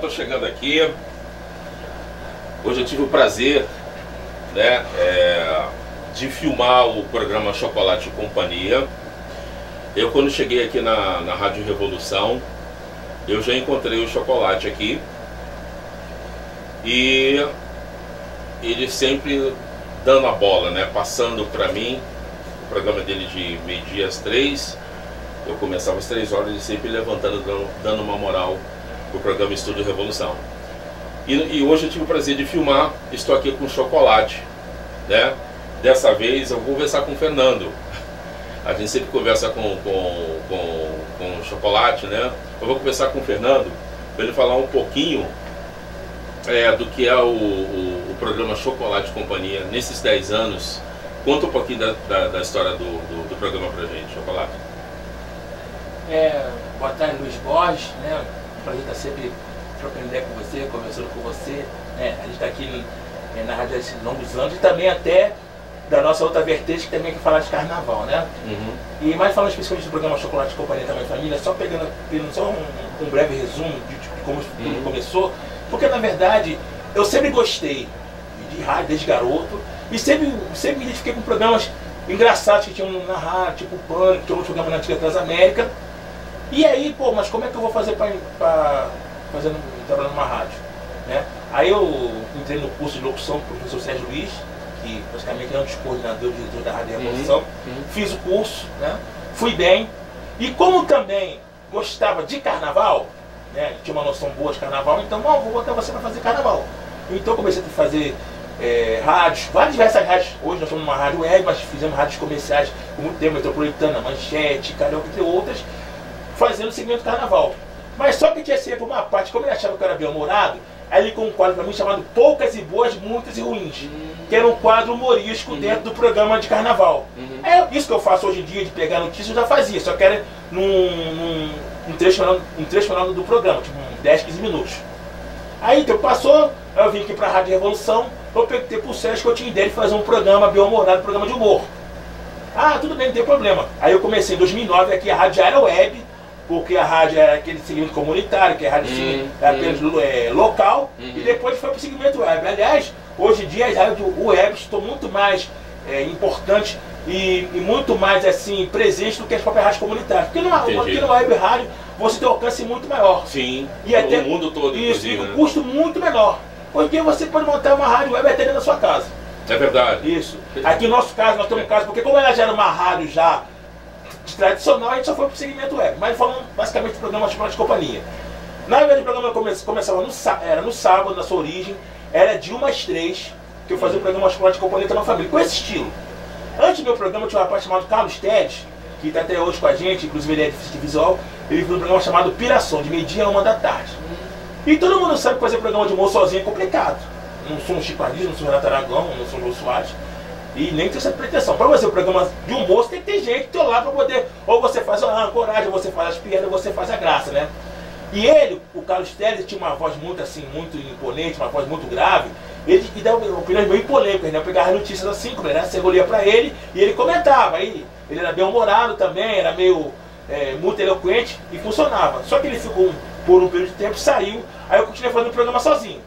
estou chegando aqui. Hoje eu tive o prazer, né, de filmar o programa Chocolate e Companhia. Eu, quando cheguei aqui na Rádio Revolução, eu já encontrei o Chocolate aqui. E ele sempre dando a bola, né, passando para mim. O programa dele de meio-dia às 3, eu começava às 3 horas e sempre levantando, dando uma moral pro programa Estúdio Revolução. E hoje eu tive o prazer de filmar, estou aqui com o Chocolate, né? Dessa vez eu vou conversar com o Fernando. A gente sempre conversa com o Chocolate, né? Eu vou conversar com o Fernando para ele falar um pouquinho do que é o programa Chocolate e Companhia nesses 10 anos. Conta um pouquinho da história do programa pra gente, Chocolate. Boa tarde, Luiz Borges, né? Prazer estar sempre trocando ideia com você, conversando com você, né? A gente está aqui na rádio há longos anos e também até da nossa outra vertente, que também é que falar de carnaval, né? Uhum. E mais falando especificamente do programa Chocolate e Companhia Tamanho Família, só pegando só um breve resumo de como tudo começou, porque na verdade eu sempre gostei de rádio desde garoto e sempre me identifiquei com programas engraçados que tinham na rádio, tipo Pânico, que tinha um programa na antiga Transamérica. E aí, pô, mas como é que eu vou fazer para trabalhar numa rádio, né? Aí eu entrei no curso de locução com o professor Sérgio Luiz, que praticamente é um dos coordenadores da Rádio Revolução. Fiz o curso, né? Fui bem. E como também gostava de carnaval, né? Tinha uma noção boa de carnaval, então, vou botar você para fazer carnaval. Então comecei a fazer rádios, várias diversas rádios. Hoje nós somos uma rádio web, mas fizemos rádios comerciais por muito tempo, Metropolitana, Manchete, Carioca, entre outras, fazendo o segmento carnaval. Mas só que tinha sempre uma parte, como ele achava que eu era bem-humorado, aí ele com um quadro para mim chamado Poucas e Boas, Muitas e Ruins, que era um quadro humorístico dentro do programa de carnaval. É isso que eu faço hoje em dia, de pegar notícias, eu já fazia, só que era num trecho menor do programa, tipo 10, 15 minutos. Aí então passou, eu vim aqui para a Rádio Revolução, eu peguei pro Sérgio que eu tinha ideia de fazer um programa bem-humorado, um programa de humor. Ah, tudo bem, não tem problema. Aí eu comecei em 2009 aqui, a rádio já era web, porque a rádio era aquele segmento comunitário, que a rádio apenas local, e depois foi para o segmento web. Aliás, hoje em dia as rádios web estão muito mais importantes e muito mais assim presentes do que as próprias rádios comunitárias. Porque na web rádio você tem um alcance muito maior. Sim, e até o mundo todo, isso, e né? um custo muito menor. Porque você pode montar uma rádio web até dentro da sua casa. É verdade. Isso. Aqui no nosso caso, nós temos um caso, porque como ela já era uma rádio já tradicional, a gente só foi para o segmento web. Mas falando basicamente do programa Chocolate e Companhia. Na verdade, o programa começava no sábado, na sua origem, era de 1 às 3, que eu fazia o programa Chocolate e Companhia Tamanho Família, com esse estilo. Antes do meu programa, tinha um rapaz chamado Carlos Tedes, que está até hoje com a gente, inclusive ele é deficiente visual. Ele fez um programa chamado Piração, de meio-dia a 1 da tarde. E todo mundo sabe que fazer programa de humor sozinho é complicado. Não sou um Chico Anísio, não sou Renato Aragão, não sou o Jô Soares. E nem tem essa pretensão. Para fazer o programa de humor, você tem que ter gente do teu lado para poder. Ou você faz a coragem, ou você faz as piadas, ou você faz a graça, né? E ele, o Carlos Teles, tinha uma voz muito assim, muito imponente, uma voz muito grave. Ele dava opiniões meio polêmicas, né? Eu pegava notícias assim, como era, você olhia para ele e ele comentava. Aí ele era bem-humorado também, era meio muito eloquente e funcionava. Só que ele ficou por um período de tempo, saiu, aí eu continuei fazendo o programa sozinho.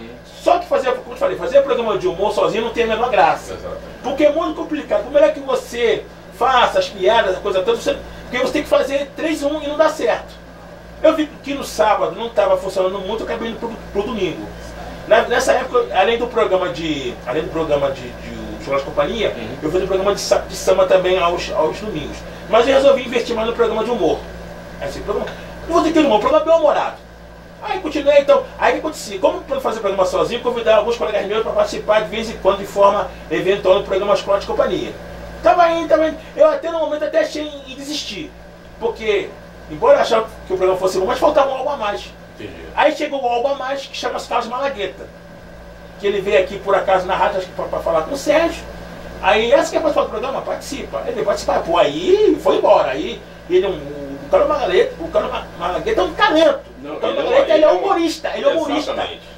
Só que como eu falei, fazer programa de humor sozinho não tem a menor graça. Exatamente. Porque é muito complicado. Por melhor que você faça as piadas, a coisa toda, porque você tem que fazer 3 em 1 e não dá certo. Eu vi que no sábado não estava funcionando muito, eu acabei indo pro domingo. Nessa época, além do programa de Chocolate e Companhia, eu fazia um programa de samba também aos domingos. Mas eu resolvi investir mais no programa de humor. Assim, não vou ter que ir no humor, programa bem-humorado. Aí continuei, então, aí o que acontecia? Como para fazer o programa sozinho, convidar alguns colegas meus para participar de vez em quando, de forma eventual, no programa Chocolate e Companhia. Tava indo. Eu até no momento até achei em desistir. Porque, embora eu achava que o programa fosse bom, mas faltava um algo a mais. Entendi. Aí chegou um algo a mais que chama-se Carlos Malagueta. Que ele veio aqui por acaso na rádio, acho que para falar com o Sérgio. Aí, essa quer participar do programa? Participa. Ele veio participar. Pô, aí foi embora. Aí ele o Carlos Malagueta é um talento. O Carlos Malagueta ele é humorista. Ele é humorista.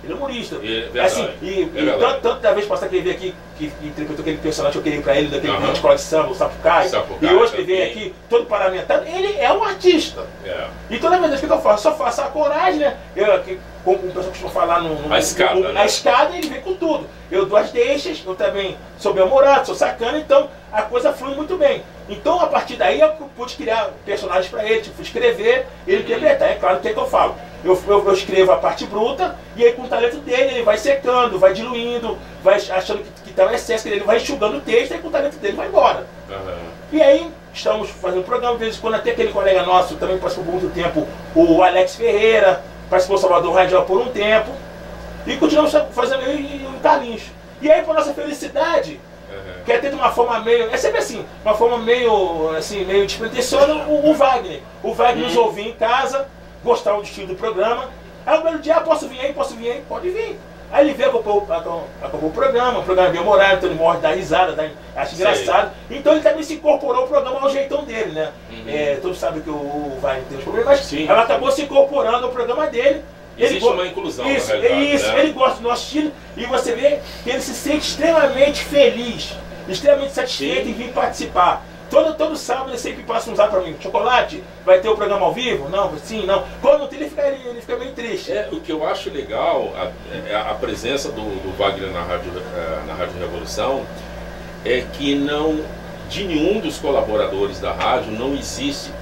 Ele é humorista. Assim, tanto da vez passada que ele veio aqui, que interpretou aquele personagem que eu criei pra ele, daquele vídeo de escola de samba, o Sapucai, e hoje que ele veio aqui, todo paramentado, ele é um artista. E toda vez que eu faço, só faço a coragem, né? Como o pessoal costuma falar a escada, né? A escada, ele vem com tudo. Eu dou as deixas, eu também sou bem-humorado, sou sacana, então a coisa flui muito bem. Então, a partir daí, eu pude criar personagens para ele, tipo, escrever, ele interpretar. É claro, o que é que eu falo? Eu escrevo a parte bruta, e aí com o talento dele, ele vai secando, vai diluindo, vai achando que tá um excesso, ele vai enxugando o texto, e aí com o talento dele vai embora. E aí, estamos fazendo um programa, de vez em quando até aquele colega nosso, também participou por muito tempo, o Alex Ferreira, participou do Salvador Radial por um tempo, e continuamos fazendo eu e o Carlinhos. E aí, por nossa felicidade, que é ter de uma forma meio, é sempre assim, uma forma meio, assim, meio despretensiosa, o Wagner. O Wagner nos ouvia em casa, gostava do estilo do programa. Aí um belo dia, posso vir aí, pode vir. Aí ele veio, acompanhou o programa é bem humorado, então ele morre, dá risada, acha engraçado. Então ele também se incorporou ao programa ao jeitão dele, né? Todos sabem que o Wagner tem os problemas, mas ela acabou se incorporando ao programa dele. Existe uma inclusão, isso, na realidade, isso, né? Ele gosta do nosso estilo e você vê que ele se sente extremamente feliz, extremamente satisfeito em vir participar. Todo sábado ele sempre passa um zap pra mim: Chocolate, vai ter o programa ao vivo? Não, sim, não. Quando não tem, ele fica meio triste. O que eu acho legal, a presença do Wagner na Rádio Revolução, é que de nenhum dos colaboradores da rádio não existe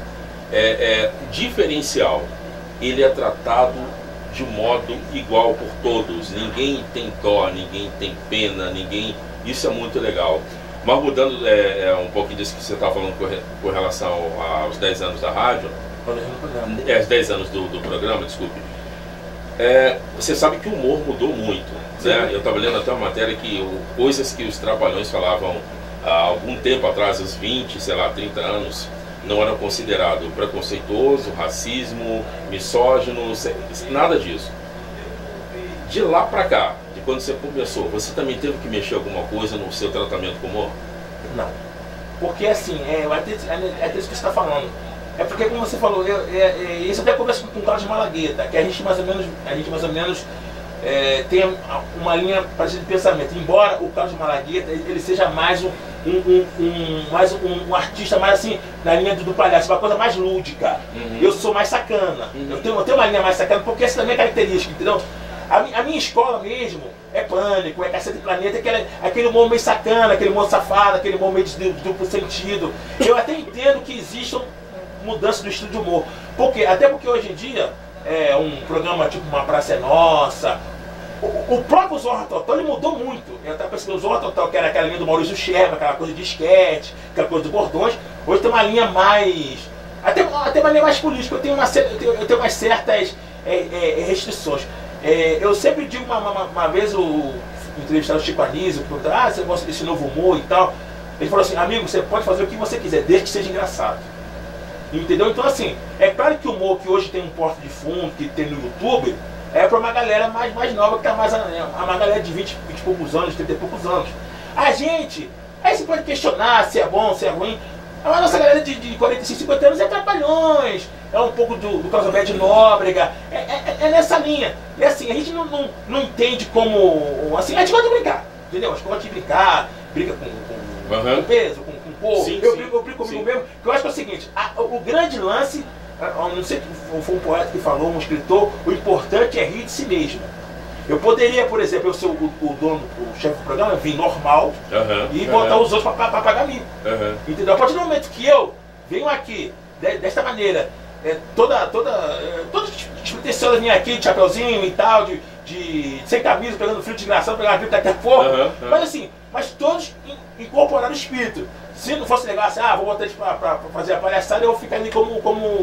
diferencial. Ele é tratado de modo igual por todos, ninguém tem dó, ninguém tem pena, isso é muito legal. Mas mudando um pouquinho disso que você está falando com relação aos 10 anos da rádio, os 10 anos do programa, desculpe, você sabe que o humor mudou muito, né? Eu estava lendo até uma matéria que coisas que os trapalhões falavam há algum tempo atrás, uns 20, sei lá, 30 anos, não era considerado preconceituoso, racismo, misógino, nada disso. De lá pra cá, de quando você começou, você também teve que mexer alguma coisa no seu tratamento com humor? Não. Porque assim, é isso que você está falando. É porque, como você falou, isso até conversa com o Carlos de Malagueta, que a gente mais ou menos tem uma linha parecida de pensamento. Embora o Carlos de Malagueta ele seja mais um artista mais assim, na linha do palhaço, uma coisa mais lúdica. Eu sou mais sacana. Eu tenho uma linha mais sacana, porque essa também é característica, entendeu? A minha escola mesmo é Pânico, é Cacete Planeta, aquele humor meio sacana, aquele humor safado, aquele humor meio de duplo sentido. Eu até entendo que existam mudanças do estilo de humor. Até porque hoje em dia, um programa tipo Uma Praça é Nossa, o próprio Zorra Total, ele mudou muito. Eu estava pensando o Zorra Total, que era aquela linha do Maurício Scherba, aquela coisa de esquete, aquela coisa dos bordões. Hoje tem uma linha mais... Até uma linha mais política. Eu tenho umas certas restrições. Eu sempre digo, uma vez o entrevistado Chico Anísio, perguntou: você gosta desse novo humor e tal? Ele falou assim: amigo, você pode fazer o que você quiser, desde que seja engraçado. Entendeu? Então assim, é claro que o humor que hoje tem um porte de fundo, que tem no YouTube, é para uma galera mais nova, que tá mais uma galera de 20 e poucos anos, 30 e poucos anos. A gente, aí você pode questionar se é bom, se é ruim. A nossa galera de 45, 50 anos é Trapalhões, é um pouco do Carlos Alberto de Nóbrega, é nessa linha. E assim, a gente não entende como... Assim, a gente gosta de brincar, entendeu? A gente gosta de brincar, briga com peso, com corpo. Eu brinco comigo mesmo, que eu acho que é o seguinte, o grande lance, não sei se foi um poeta que falou, um escritor, o importante é rir de si mesmo. Eu poderia, por exemplo, eu ser o dono, o chefe do programa, vir normal e botar os outros para pagar mim. Entendeu? A partir do momento que eu venho aqui, desta maneira, toda despretensiosa, vir aqui de chapeuzinho e tal, sem camisa, pegando frio desgraçado, pegando frio daqui a pouco. Mas todos incorporaram o espírito. Se não fosse legal assim, vou botar eles para fazer a palhaçada, eu vou ficar ali como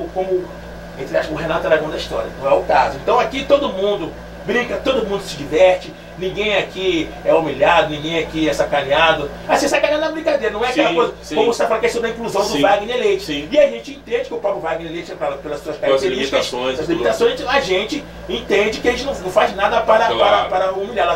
entre aspas, o Renato Aragão da história. Não é o caso. Então aqui todo mundo brinca, todo mundo se diverte, ninguém aqui é humilhado, ninguém aqui é sacaneado. Assim, sacaneado é brincadeira, não é aquela coisa, como você está falando, a questão da inclusão do Wagner Leite. E a gente entende que o próprio Wagner Leite, pelas suas características, as limitações, a gente entende que a gente não faz nada para humilhá-lo.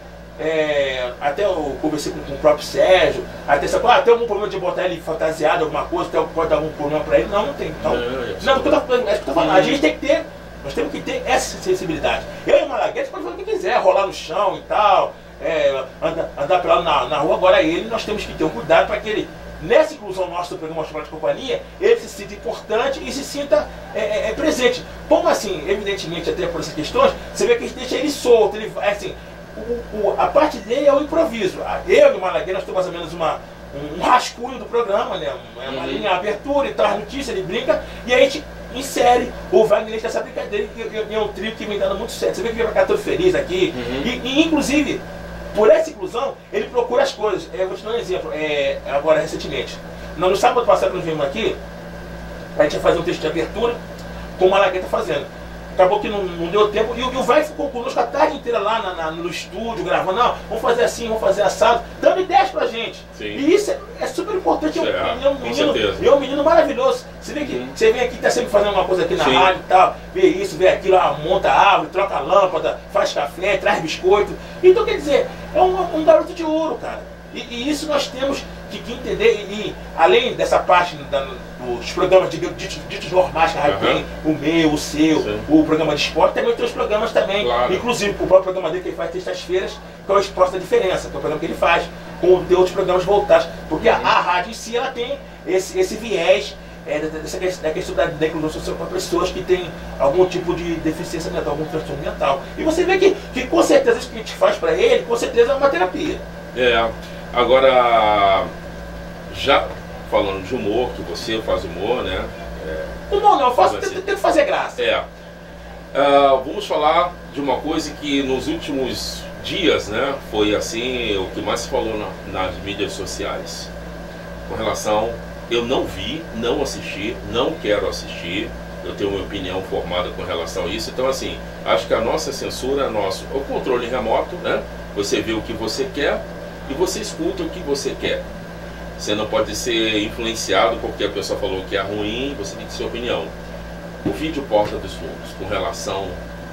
Até eu conversei com o próprio Sérgio, até tem algum problema de botar ele fantasiado, alguma coisa, pode dar algum problema para ele? Não tem. Não, é isso que eu tô falando. A gente tem que ter Nós temos que ter essa sensibilidade. Eu e o Malagueta pode fazer o que quiser, rolar no chão e tal, andar pra lá na rua. Agora ele, nós temos que ter um cuidado para que ele, nessa inclusão nossa do programa Chocolate Companhia, ele se sinta importante e se sinta presente. Como assim, evidentemente, até por essas questões, você vê que a gente deixa ele solto, ele, assim, a parte dele é o improviso. Eu e o Malagueta, nós temos mais ou menos um rascunho do programa, né? Uma linha abertura e tal, a notícia, ele brinca, e aí a gente insere o Wagner nessa brincadeira, e é um trio que vem dando muito certo. Você vê que vem pra cá todo feliz aqui, e inclusive, por essa inclusão, ele procura as coisas. Eu vou te dar um exemplo, agora recentemente. No sábado passado, nós vimos aqui, a gente ia fazer um texto de abertura, com o Malagueta fazendo. Acabou que não deu tempo, e o Vai ficou conosco a tarde inteira lá no estúdio, gravando, não, vamos fazer assim, vamos fazer assado, dando ideias pra gente. Sim. E isso é super importante, é um menino maravilhoso. Você vê que você vem aqui, tá sempre fazendo uma coisa aqui na rádio e tal, vê isso, vê aquilo, monta a árvore, troca a lâmpada, faz café, traz biscoito. Então, quer dizer, é um garoto de ouro, cara. E isso nós temos que entender, e além dessa parte dos programas ditos normais que a rádio tem, o meu, o seu, o programa de esporte, também tem os programas também, inclusive o próprio programa dele que ele faz terças-feiras, que é o Esporte da Diferença, que é o programa que ele faz, com de outros programas voltados, porque a rádio em si, ela tem esse viés da questão da inclusão social para pessoas que têm algum tipo de deficiência mental, algum transtorno mental. E você vê que com certeza isso que a gente faz para ele, com certeza é uma terapia. Agora, já falando de humor, que você faz humor, né? Humor não, eu tento fazer graça. Vamos falar de uma coisa que nos últimos dias, né, foi assim, o que mais se falou nas mídias sociais. Com relação, eu não vi, não assisti, não quero assistir, eu tenho uma opinião formada com relação a isso. Então, assim, acho que a nossa censura, o controle remoto, né? Você vê o que você quer e você escuta o que você quer. Você não pode ser influenciado porque a pessoa falou que é ruim, você tem que ter sua opinião. O vídeo Porta dos Fundos, com relação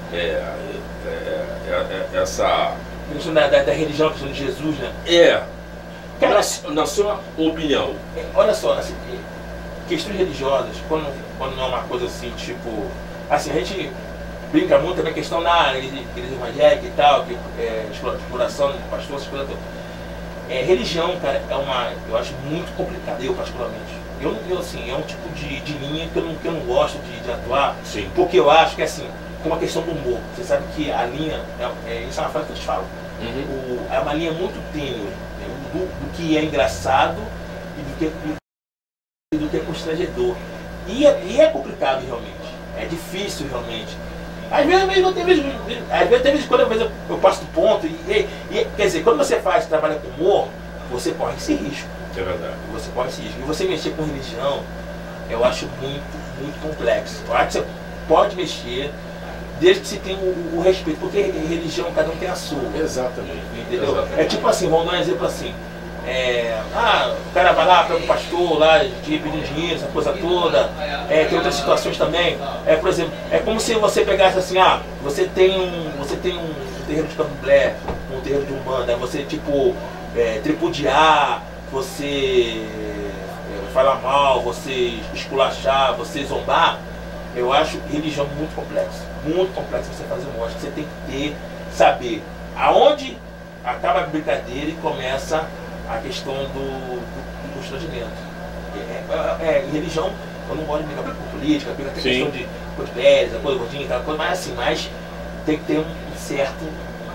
essa... Da religião, a questão de Jesus, né? Cara, na sua opinião. Olha só, assim, questões religiosas, quando não é uma coisa assim, tipo... Assim, a gente brinca muito também a questão na igreja evangélica e tal, exploração de pastor, essas coisas todas. Religião, cara, eu acho muito complicado, eu particularmente. Assim, é um tipo de linha que eu não gosto de atuar, porque eu acho que, assim, com uma questão do humor, você sabe que a linha, isso é uma frase que eu te falo, é uma linha muito tênue, do que é engraçado e do que é constrangedor. E é complicado realmente, é difícil realmente. Às vezes quando eu passo do ponto, quer dizer, quando você trabalha com humor, você corre esse risco. É verdade. Você corre esse risco. E você mexer com religião, eu acho muito, muito complexo. Eu acho que você pode mexer, desde que você tenha o respeito, porque religião cada um tem a sua. Exatamente. Entendeu? Exatamente. É tipo assim, vamos dar um exemplo assim. O cara vai lá, pega um pastor lá, de pedir dinheiro, essa coisa toda. Tem outras situações também. Por exemplo, é como se você pegasse assim, você tem um terreiro de candomblé, um terreiro de umbanda, você tipo tripudiar, você falar mal, você esculachar, você zombar. Eu acho religião muito complexo você fazer humor. Acho que você tem que saber aonde acaba a brincadeira e começa a questão do constrangimento. Religião, eu não gosto de brigar com política, briga até questão de coisa gordinha, aquela coisa, mas tem que ter um certo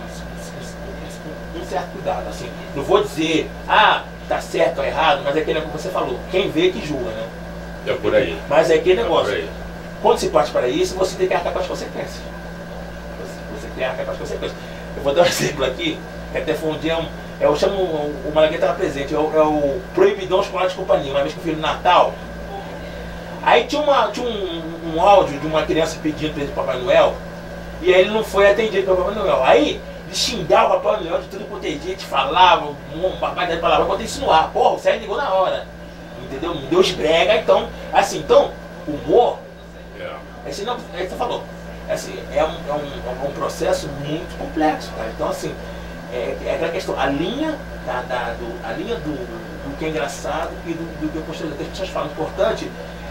cuidado. Assim, não vou dizer, tá certo ou errado, mas é aquele negócio que você falou, quem vê que julga, né? É por aí. Mas é aquele negócio. Quando se parte para isso, você tem que arcar com as consequências. Você tem que arcar com as consequências. Eu vou dar um exemplo aqui, que até foi um dia, eu chamo, o Malagueta estava presente, é o Proibidão Chocolate Companhia, uma vez que eu fui no Natal. Aí tinha um áudio de uma criança pedindo para ele Papai Noel, e aí ele não foi atendido pelo Papai Noel. Aí ele xingava o Papai Noel de tudo quanto é jeito, falava, um papai dele falava, eu botei isso no ar, porra, o Sérgio ligou na hora. Entendeu? Deus brega, então, assim, o humor, assim, não, é que você falou, assim, é um processo muito complexo, cara. Então, assim, é aquela questão, a linha do que é engraçado e do que é constrangedor. As pessoas falam, importante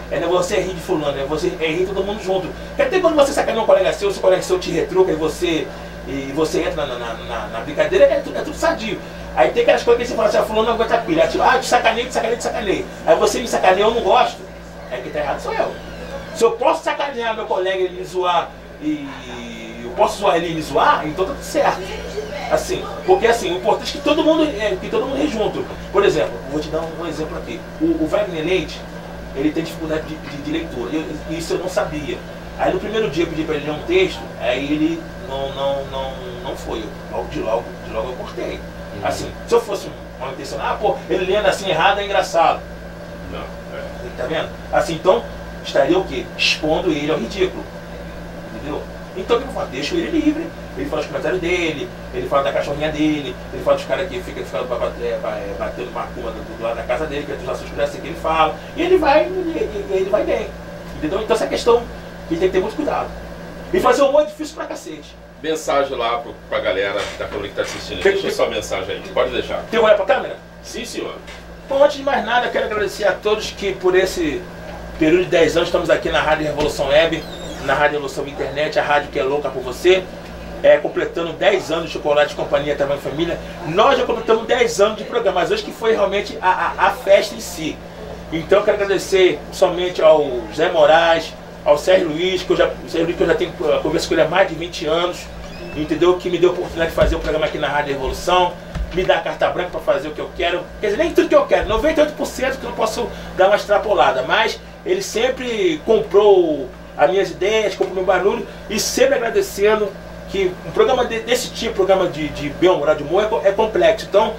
você rir de fulano, você rir todo mundo junto. Porque até quando você sacaneia um colega seu te retruca e você entra na brincadeira, é tudo sadio. Aí tem aquelas coisas que você fala assim, fulano não aguenta pilha, tipo, te sacanei. Aí você me sacaneia, eu não gosto, quem tá errado sou eu. Se eu posso sacanear meu colega e me zoar, e eu posso zoar ele e me zoar, então tá tudo certo. Assim, porque assim, o importante é que todo mundo ri junto. Por exemplo, vou te dar um exemplo aqui. O Wagner Leite, ele tem dificuldade de leitura, isso eu não sabia. Aí no primeiro dia eu pedi para ele ler um texto, aí ele não foi. De logo eu cortei. Assim, se eu fosse mal intencionado, ele lendo assim errado é engraçado. Não, tá vendo? Assim, então estaria o quê? Expondo ele ao ridículo. Entendeu? Então o que eu faço? Deixo ele livre. Ele fala os comentários dele, ele fala da cachorrinha dele, ele fala dos caras que ficam batendo macumba do lado da casa dele, que é dos assuntos assim que ele fala. E ele vai bem. Entendeu? Então essa questão que tem que ter muito cuidado. E fazer humor é difícil pra cacete. Mensagem lá pra galera que tá assistindo. Deixa sua mensagem aí, pode deixar. Tem que olhar pra câmera? Sim, senhor. Bom, antes de mais nada, quero agradecer a todos que por esse período de 10 anos estamos aqui na Rádio Revolução Web, na Rádio Revolução Internet, a rádio que é louca por você. Completando 10 anos de Chocolate Companhia Tamanho Família. Nós já completamos 10 anos de programa, mas hoje que foi realmente a festa em si. Então eu quero agradecer somente ao Zé Moraes, ao Sérgio Luiz, que eu já tenho conversa com ele há mais de 20 anos, entendeu? Que me deu a oportunidade de fazer o programa aqui na Rádio Revolução, me dá a carta branca para fazer o que eu quero. Quer dizer, nem tudo que eu quero, 98% que eu não posso dar uma extrapolada, mas ele sempre comprou as minhas ideias, comprou meu barulho, e sempre agradecendo que um programa desse tipo, programa de bem-humorado de humor, é complexo. Então,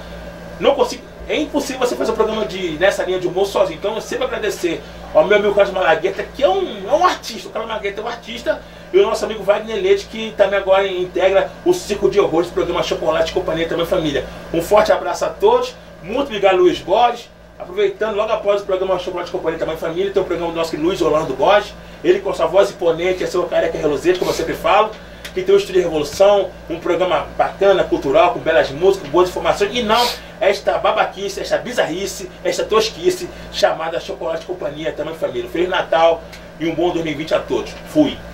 é impossível você fazer um programa nessa linha de humor sozinho. Então, eu sempre agradecer ao meu amigo Carlos Malagueta, que é um artista. O Carlos Malagueta é um artista. E o nosso amigo Wagner Leite, que também agora integra o Circo de Horrores do programa Chocolate Companhia Tamanho Família. Um forte abraço a todos. Muito obrigado, Luiz Borges. Aproveitando, logo após o programa Chocolate Companhia Tamanho Família, tem o programa do nosso Luiz Orlando Borges. Ele com sua voz imponente, é seu careca reluzente, como eu sempre falo. Que tem o Estúdio Revolução, um programa bacana, cultural, com belas músicas, boas informações, e não esta babaquice, esta bizarrice, esta tosquice chamada Chocolate Companhia Tamanho Família. Feliz Natal e um bom 2020 a todos. Fui!